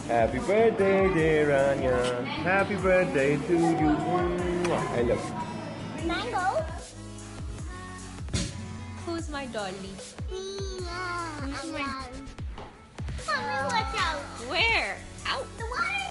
Happy birthday, dear Rania. Happy birthday to you. I love you. Mango. Who's my dolly? Who's my... Mommy, watch out. Where? Out. The water.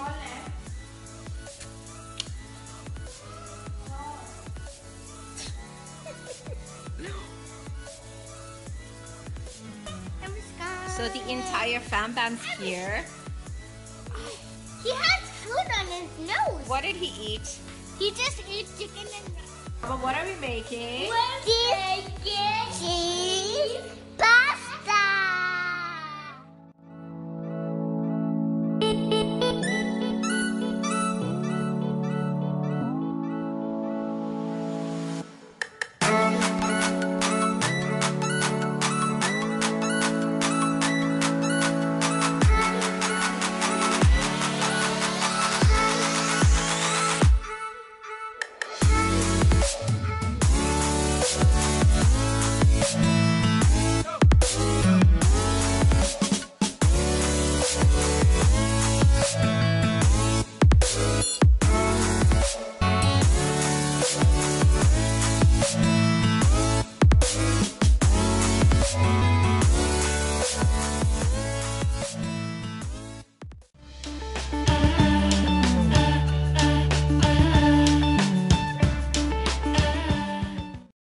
So the entire fam bam's here. He has food on his nose. What did he eat? He just ate chicken and... But what are we making? We're making cheese